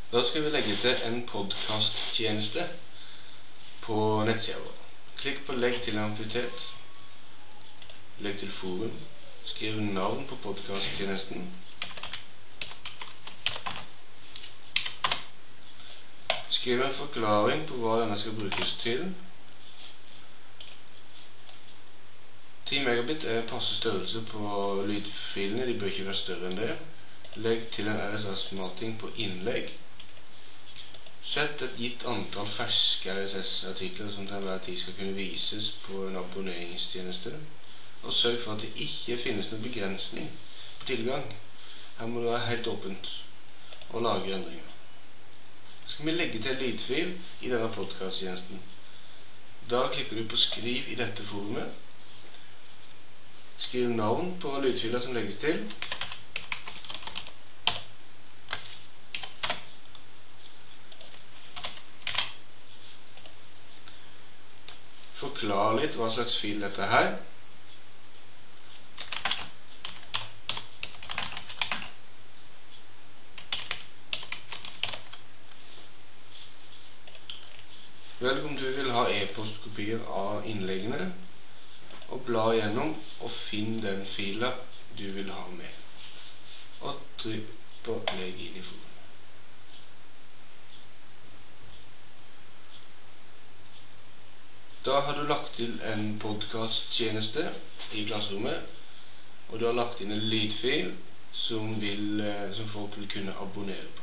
Da skal vi legge til en podcast-tjeneste på nettsiden vår. Klikk på legg til en aktivitet, legg til forum, skriv navn på podcast-tjenesten, skriv en forklaring på hva denne skal brukes til. 10 megabit er passe størrelse på lydfilene, de bør ikke være større enn det. Legg til en RSS-mating på innlegg. Sett et gitt antall ferske RSS-artikler som til enhver tid skal kunne vises på en abonneringstjeneste. Og sørg for at det ikke finnes noen begrensning på tilgang. Her må det være helt åpent og lage endringer. Så skal vi legge til en lydfil i denne podcast-tjenesten. Da klikker du på skriv i dette forumet. Skriv navn på lydfiler som legges til. Forklar litt hva slags fil dette er her. Velg om du vil ha e-postkopier av innleggene, og bla gjennom og finn den fila du vil ha med. Og trykk på legg inn i forumet. Da har du lagt til en podcast-tjeneste i klasserommet, og du har lagt inn en lydfil som folk vil kunne abonnere på.